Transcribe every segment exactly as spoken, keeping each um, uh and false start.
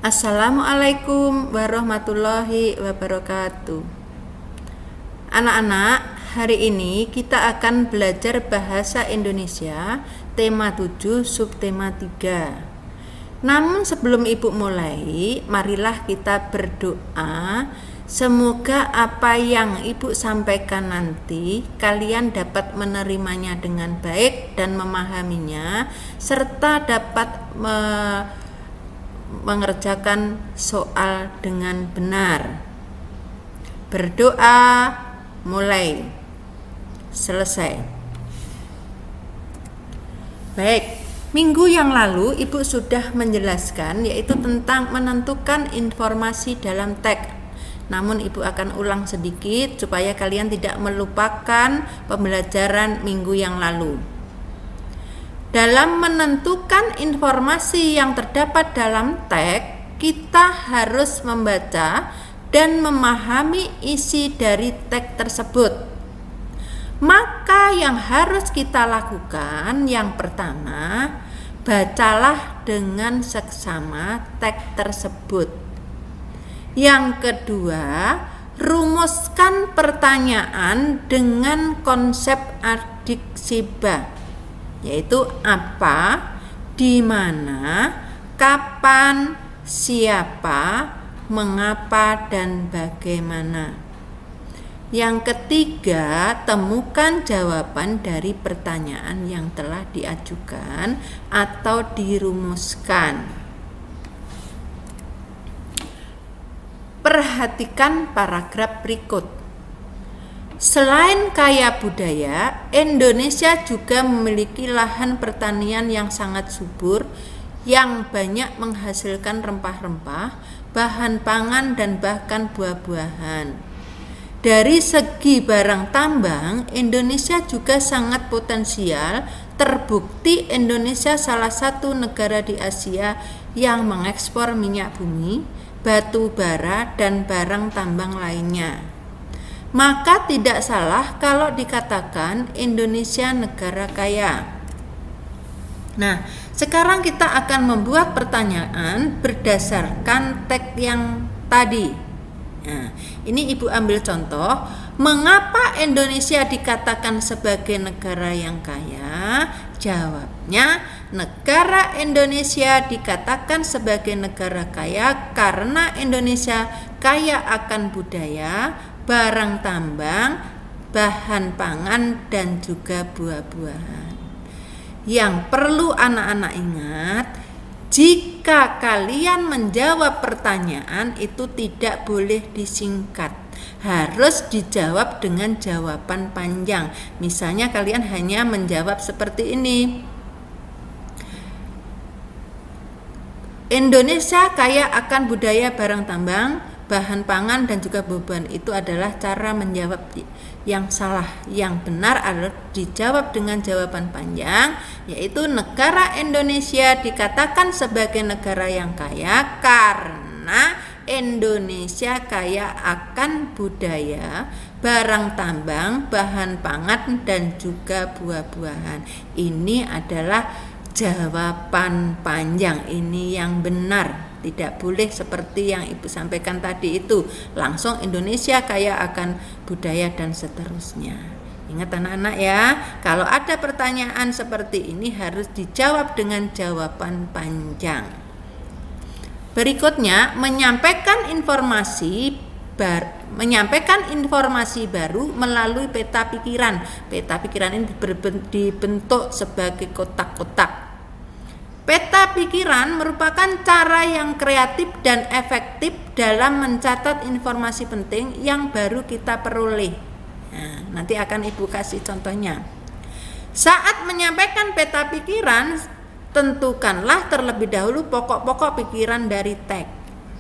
Assalamualaikum warahmatullahi wabarakatuh. Anak-anak, hari ini kita akan belajar bahasa Indonesia tema tujuh subtema tiga. Namun sebelum Ibu mulai, marilah kita berdoa. Semoga apa yang Ibu sampaikan nanti kalian dapat menerimanya dengan baik dan memahaminya, serta dapat me- mengerjakan soal dengan benar. Berdoa, mulai, selesai. Baik, minggu yang lalu Ibu sudah menjelaskan yaitu tentang menentukan informasi dalam teks. Namun Ibu akan ulang sedikit supaya kalian tidak melupakan pembelajaran minggu yang lalu. Dalam menentukan informasi yang terdapat dalam teks, kita harus membaca dan memahami isi dari teks tersebut. Maka yang harus kita lakukan yang pertama, bacalah dengan seksama teks tersebut. Yang kedua, rumuskan pertanyaan dengan konsep adiksiba, yaitu apa, di mana, kapan, siapa, mengapa, dan bagaimana. Yang ketiga, temukan jawaban dari pertanyaan yang telah diajukan atau dirumuskan. Perhatikan paragraf berikut. Selain kaya budaya, Indonesia juga memiliki lahan pertanian yang sangat subur, yang banyak menghasilkan rempah-rempah, bahan pangan, dan bahkan buah-buahan. Dari segi barang tambang, Indonesia juga sangat potensial. Terbukti Indonesia salah satu negara di Asia yang mengekspor minyak bumi, batu bara, dan barang tambang lainnya. Maka tidak salah kalau dikatakan Indonesia negara kaya. Nah, sekarang kita akan membuat pertanyaan berdasarkan teks yang tadi. Nah, ini Ibu ambil contoh, mengapa Indonesia dikatakan sebagai negara yang kaya? Jawabnya, negara Indonesia dikatakan sebagai negara kaya karena Indonesia kaya akan budaya, barang tambang, bahan pangan, dan juga buah-buahan. Yang perlu anak-anak ingat, jika kalian menjawab pertanyaan itu tidak boleh disingkat, harus dijawab dengan jawaban panjang. Misalnya kalian hanya menjawab seperti ini, Indonesia kaya akan budaya, barang tambang, bahan pangan, dan juga buah-buahan. Itu adalah cara menjawab yang salah. Yang benar adalah dijawab dengan jawaban panjang, yaitu negara Indonesia dikatakan sebagai negara yang kaya karena Indonesia kaya akan budaya, barang tambang, bahan pangan, dan juga buah-buahan. Ini adalah jawaban panjang, ini yang benar. Tidak boleh seperti yang Ibu sampaikan tadi itu, langsung Indonesia kaya akan budaya dan seterusnya. Ingat anak-anak ya, kalau ada pertanyaan seperti ini harus dijawab dengan jawaban panjang. Berikutnya, menyampaikan informasi bar, menyampaikan informasi baru melalui peta pikiran. Peta pikiran ini dibentuk sebagai kotak-kotak. Peta pikiran merupakan cara yang kreatif dan efektif dalam mencatat informasi penting yang baru kita peroleh. Nah, nanti akan Ibu kasih contohnya. Saat menyampaikan peta pikiran, tentukanlah terlebih dahulu pokok-pokok pikiran dari teks.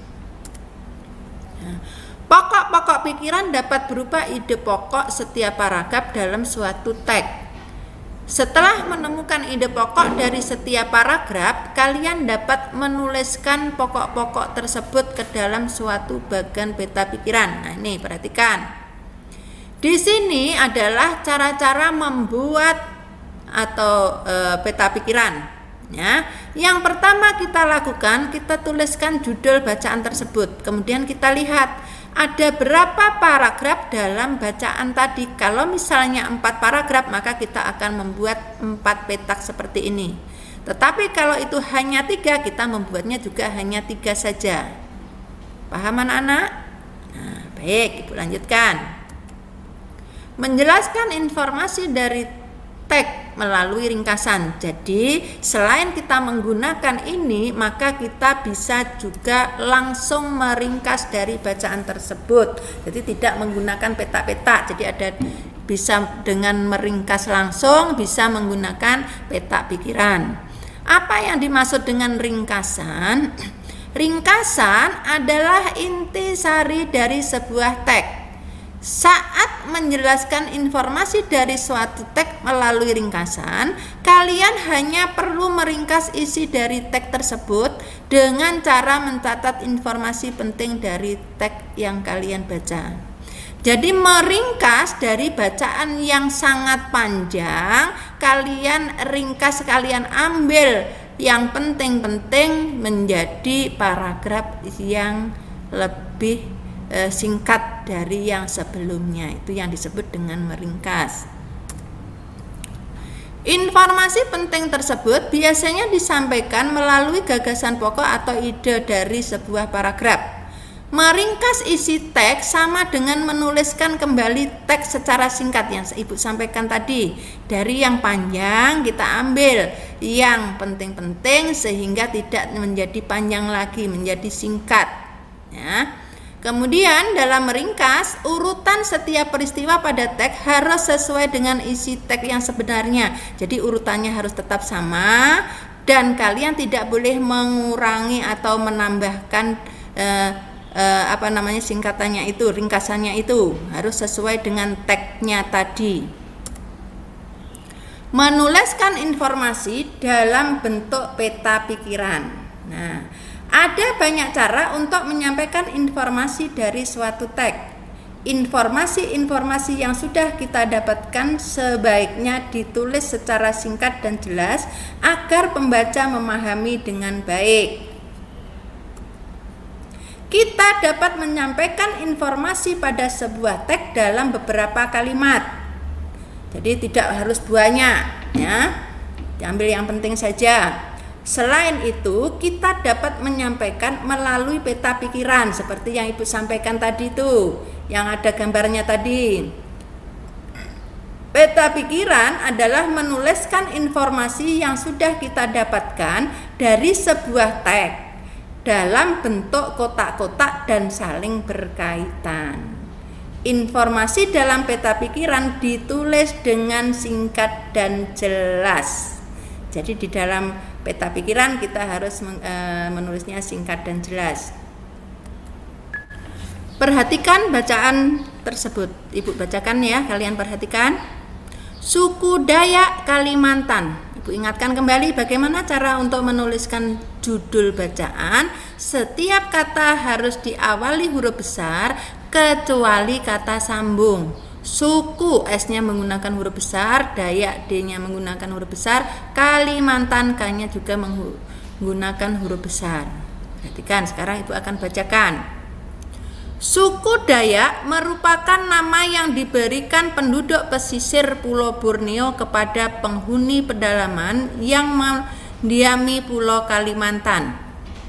Nah, pokok-pokok pikiran dapat berupa ide pokok setiap paragraf dalam suatu teks. Setelah menemukan ide pokok dari setiap paragraf, kalian dapat menuliskan pokok-pokok tersebut ke dalam suatu bagian peta pikiran. Nah, ini perhatikan. Di sini adalah cara-cara membuat atau e, peta pikiran. Ya, yang pertama kita lakukan, kita tuliskan judul bacaan tersebut. Kemudian kita lihat ada berapa paragraf dalam bacaan tadi. Kalau misalnya empat paragraf, maka kita akan membuat empat petak seperti ini. Tetapi kalau itu hanya tiga, kita membuatnya juga hanya tiga saja. Paham anak-anak? Nah, baik, Ibu lanjutkan. Menjelaskan informasi dari teks melalui ringkasan. Jadi selain kita menggunakan ini, maka kita bisa juga langsung meringkas dari bacaan tersebut. Jadi tidak menggunakan petak-petak. Jadi ada bisa dengan meringkas langsung, bisa menggunakan petak pikiran. Apa yang dimaksud dengan ringkasan? Ringkasan adalah intisari dari sebuah teks. Saat menjelaskan informasi dari suatu teks melalui ringkasan, kalian hanya perlu meringkas isi dari teks tersebut dengan cara mencatat informasi penting dari teks yang kalian baca. Jadi meringkas dari bacaan yang sangat panjang, kalian ringkas, kalian ambil yang penting-penting menjadi paragraf yang lebih e, singkat dari yang sebelumnya. Itu yang disebut dengan meringkas. Informasi penting tersebut biasanya disampaikan melalui gagasan pokok atau ide dari sebuah paragraf. Meringkas isi teks sama dengan menuliskan kembali teks secara singkat yang Ibu sampaikan tadi. Dari yang panjang kita ambil yang penting-penting sehingga tidak menjadi panjang lagi, menjadi singkat. Ya. Kemudian dalam meringkas, urutan setiap peristiwa pada teks harus sesuai dengan isi teks yang sebenarnya. Jadi urutannya harus tetap sama dan kalian tidak boleh mengurangi atau menambahkan eh, eh, apa namanya singkatannya itu, ringkasannya itu harus sesuai dengan teksnya tadi. Menuliskan informasi dalam bentuk peta pikiran. Nah, ada banyak cara untuk menyampaikan informasi dari suatu teks. Informasi-informasi yang sudah kita dapatkan sebaiknya ditulis secara singkat dan jelas agar pembaca memahami dengan baik. Kita dapat menyampaikan informasi pada sebuah teks dalam beberapa kalimat. Jadi tidak harus banyak, ya. Diambil yang penting saja. Selain itu, kita dapat menyampaikan melalui peta pikiran seperti yang Ibu sampaikan tadi itu, yang ada gambarnya tadi. Peta pikiran adalah menuliskan informasi yang sudah kita dapatkan dari sebuah teks dalam bentuk kotak-kotak dan saling berkaitan. Informasi dalam peta pikiran ditulis dengan singkat dan jelas. Jadi di dalam peta pikiran kita harus e, menulisnya singkat dan jelas. Perhatikan bacaan tersebut. Ibu bacakan ya, kalian perhatikan. Suku Dayak Kalimantan. Ibu ingatkan kembali bagaimana cara untuk menuliskan judul bacaan. Setiap kata harus diawali huruf besar kecuali kata sambung. Suku S-nya menggunakan huruf besar, Dayak D-nya menggunakan huruf besar, Kalimantan K-nya juga menggunakan huruf besar. Perhatikan, sekarang Ibu akan bacakan. Suku Dayak merupakan nama yang diberikan penduduk pesisir Pulau Borneo kepada penghuni pedalaman yang mendiami Pulau Kalimantan.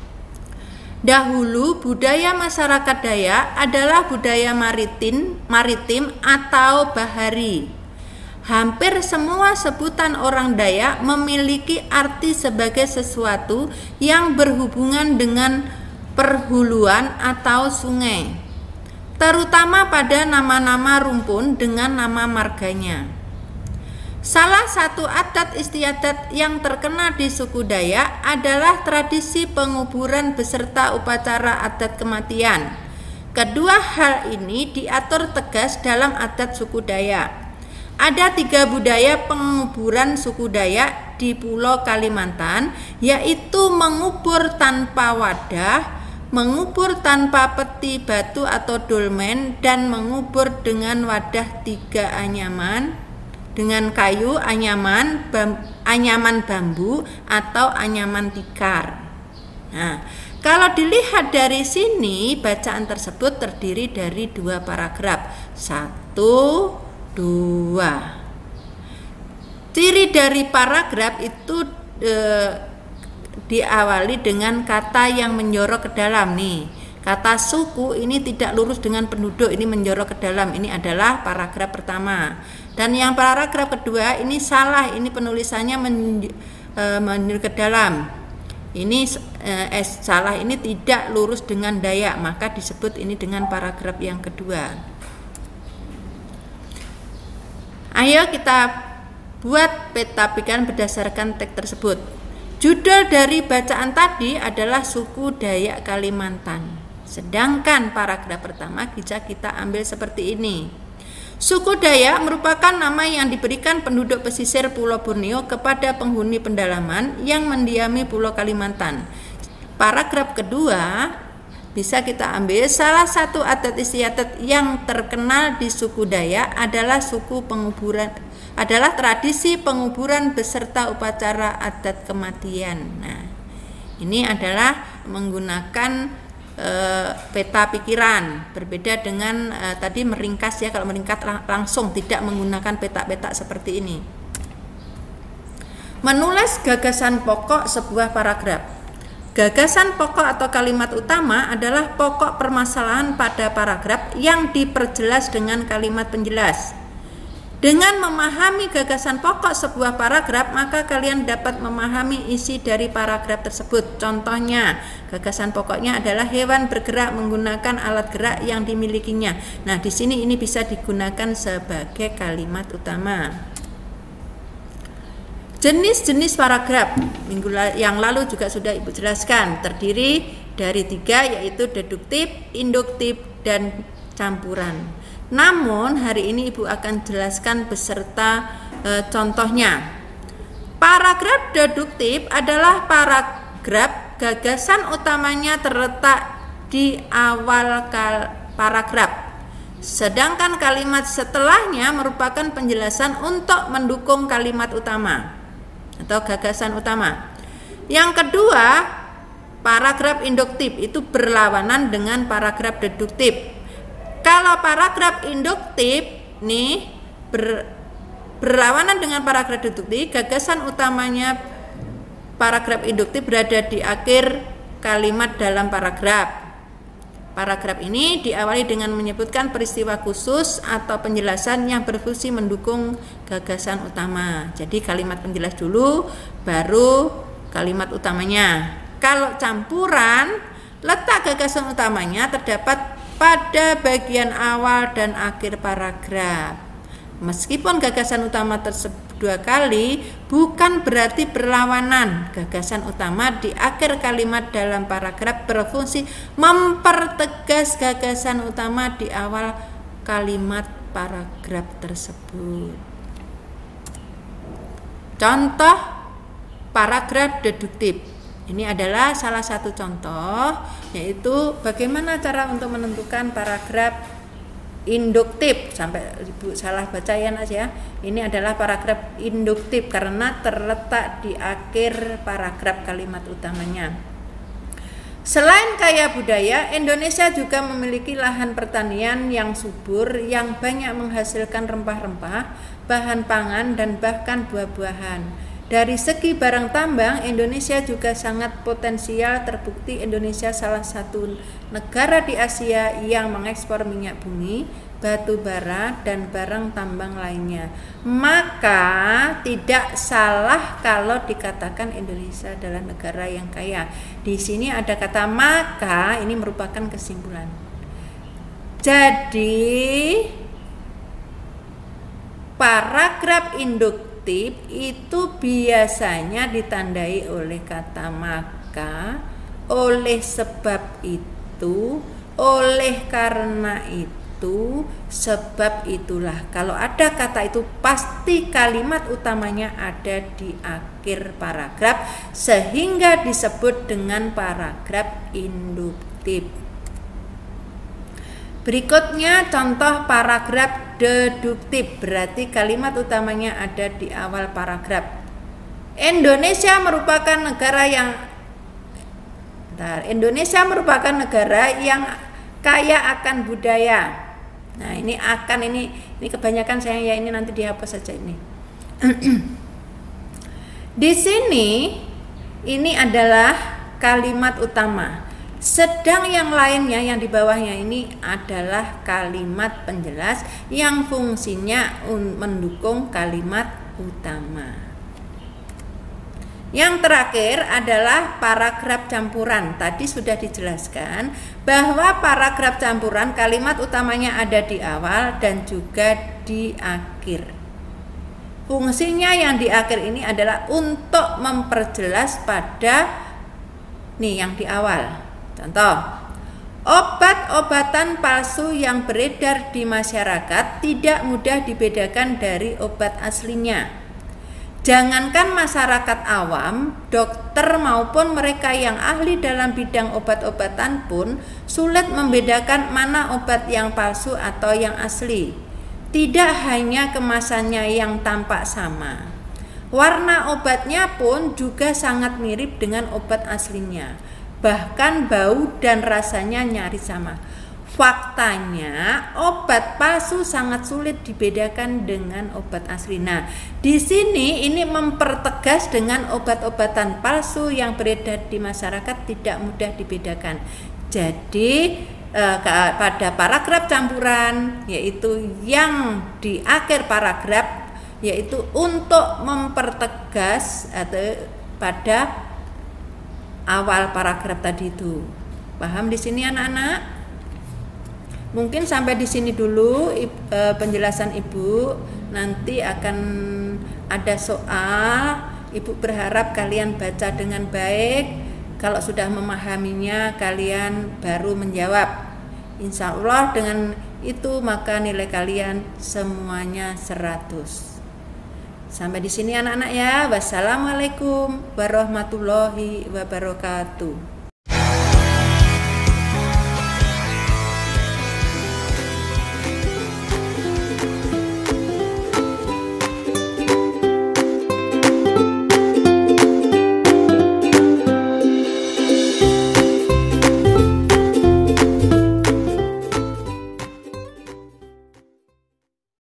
Dahulu budaya masyarakat Dayak adalah budaya maritim, maritim atau bahari. Hampir semua sebutan orang Dayak memiliki arti sebagai sesuatu yang berhubungan dengan perhuluan atau sungai, terutama pada nama-nama rumpun dengan nama marganya. Salah satu adat istiadat yang terkenal di suku Dayak adalah tradisi penguburan beserta upacara adat kematian. Kedua hal ini diatur tegas dalam adat suku Dayak. Ada tiga budaya penguburan suku Dayak di Pulau Kalimantan, yaitu mengubur tanpa wadah, mengubur tanpa peti batu atau dolmen, dan mengubur dengan wadah tiga anyaman dengan kayu, anyaman, bam, anyaman bambu atau anyaman tikar. Nah, kalau dilihat dari sini, bacaan tersebut terdiri dari dua paragraf. Satu, dua. Ciri dari paragraf itu e, diawali dengan kata yang menjorok ke dalam nih. Kata suku ini tidak lurus dengan penduduk, ini menjorok ke dalam. Ini adalah paragraf pertama. Dan yang paragraf kedua ini salah, ini penulisannya menjorok ke dalam. Ini eh, salah, ini tidak lurus dengan Dayak, maka disebut ini dengan paragraf yang kedua. Ayo kita buat peta pikiran berdasarkan teks tersebut. Judul dari bacaan tadi adalah suku Dayak Kalimantan. Sedangkan paragraf pertama bisa kita ambil seperti ini. Suku Dayak merupakan nama yang diberikan penduduk pesisir Pulau Borneo kepada penghuni pendalaman yang mendiami Pulau Kalimantan. Paragraf kedua bisa kita ambil salah satu adat istiadat yang terkenal di suku Dayak adalah suku penguburan adalah tradisi penguburan beserta upacara adat kematian. Nah, ini adalah menggunakan Uh, peta pikiran, berbeda dengan uh, tadi meringkas ya. Kalau meringkas lang- langsung tidak menggunakan peta-peta seperti ini. Menulis gagasan pokok sebuah paragraf. Gagasan pokok atau kalimat utama adalah pokok permasalahan pada paragraf yang diperjelas dengan kalimat penjelas. Dengan memahami gagasan pokok sebuah paragraf, maka kalian dapat memahami isi dari paragraf tersebut. Contohnya, gagasan pokoknya adalah hewan bergerak menggunakan alat gerak yang dimilikinya. Nah, di sini ini bisa digunakan sebagai kalimat utama. Jenis-jenis paragraf minggu yang lalu juga sudah Ibu jelaskan, terdiri dari tiga, yaitu deduktif, induktif, dan campuran. Namun hari ini Ibu akan jelaskan beserta e, contohnya. Paragraf deduktif adalah paragraf gagasan utamanya terletak di awal paragraf. Sedangkan kalimat setelahnya merupakan penjelasan untuk mendukung kalimat utama atau gagasan utama. Yang kedua, paragraf induktif itu berlawanan dengan paragraf deduktif. Kalau paragraf induktif nih ber, berlawanan dengan paragraf deduktif, gagasan utamanya paragraf induktif berada di akhir kalimat dalam paragraf. Paragraf ini diawali dengan menyebutkan peristiwa khusus atau penjelasan yang berfungsi mendukung gagasan utama. Jadi kalimat penjelas dulu, baru kalimat utamanya. Kalau campuran, letak gagasan utamanya terdapat pada bagian awal dan akhir paragraf. Meskipun gagasan utama tersebut dua kali, bukan berarti berlawanan. Gagasan utama di akhir kalimat dalam paragraf berfungsi mempertegas gagasan utama di awal kalimat paragraf tersebut. Contoh paragraf deduktif. Ini adalah salah satu contoh, yaitu bagaimana cara untuk menentukan paragraf induktif. Sampai Ibu salah baca ya Nas ya. Ini adalah paragraf induktif karena terletak di akhir paragraf kalimat utamanya. Selain kaya budaya, Indonesia juga memiliki lahan pertanian yang subur yang banyak menghasilkan rempah-rempah, bahan pangan, dan bahkan buah-buahan. Dari segi barang tambang, Indonesia juga sangat potensial. Terbukti Indonesia salah satu negara di Asia yang mengekspor minyak bumi, batu bara, dan barang tambang lainnya. Maka tidak salah kalau dikatakan Indonesia adalah negara yang kaya. Di sini ada kata maka, ini merupakan kesimpulan. Jadi paragraf induktif itu biasanya ditandai oleh kata maka, oleh sebab itu, oleh karena itu, sebab itulah. Kalau ada kata itu pasti kalimat utamanya ada di akhir paragraf sehingga disebut dengan paragraf induktif. Berikutnya contoh paragraf deduktif, berarti kalimat utamanya ada di awal paragraf. Indonesia merupakan negara yang bentar, Indonesia merupakan negara yang kaya akan budaya. Nah, ini akan ini ini kebanyakan saya ya, ini nanti dihapus saja ini. Di sini ini adalah kalimat utama. Sedang yang lainnya yang di bawahnya ini adalah kalimat penjelas yang fungsinya mendukung kalimat utama. Yang terakhir adalah paragraf campuran. Tadi sudah dijelaskan bahwa paragraf campuran kalimat utamanya ada di awal dan juga di akhir. Fungsinya yang di akhir ini adalah untuk memperjelas pada nih yang di awal. Contoh, obat-obatan palsu yang beredar di masyarakat tidak mudah dibedakan dari obat aslinya. Jangankan masyarakat awam, dokter maupun mereka yang ahli dalam bidang obat-obatan pun sulit membedakan mana obat yang palsu atau yang asli. Tidak hanya kemasannya yang tampak sama, warna obatnya pun juga sangat mirip dengan obat aslinya. Bahkan bau dan rasanya nyaris sama. Faktanya, obat palsu sangat sulit dibedakan dengan obat asli. Nah, di sini ini mempertegas dengan obat-obatan palsu yang beredar di masyarakat tidak mudah dibedakan. Jadi, eh, pada paragraf campuran, yaitu yang di akhir paragraf, yaitu untuk mempertegas atau pada awal paragraf tadi itu. Paham di sini anak-anak? Mungkin sampai di sini dulu e, penjelasan Ibu. Nanti akan ada soal. Ibu berharap kalian baca dengan baik. Kalau sudah memahaminya, kalian baru menjawab. Insya Allah dengan itu maka nilai kalian semuanya seratus. Sampai di sini anak-anak ya. Wassalamualaikum warahmatullahi wabarakatuh.